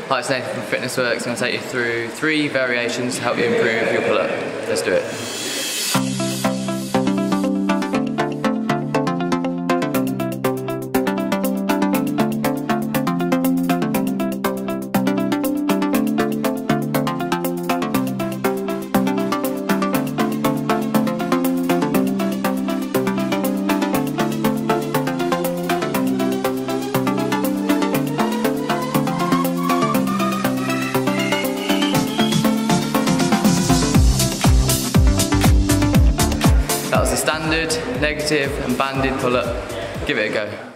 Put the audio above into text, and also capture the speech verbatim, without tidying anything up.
Hi, it's Nathan from F W X Coach. I'm going to take you through three variations to help you improve your pull-up. Let's do it. That was the standard, negative and banded pull-up. Give it a go.